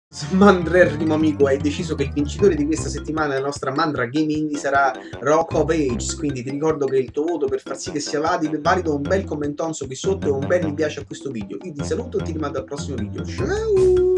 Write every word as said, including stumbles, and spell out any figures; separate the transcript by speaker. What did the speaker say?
Speaker 1: Smandrerrimo amico, hai deciso che il vincitore di questa settimana della nostra Mandra Game Indie sarà Rock of Ages, quindi ti ricordo che il tuo voto per far sì che sia valido valido un bel commentonzo qui sotto e un bel mi piace a questo video. Io ti saluto e ti rimando al prossimo video. Ciao!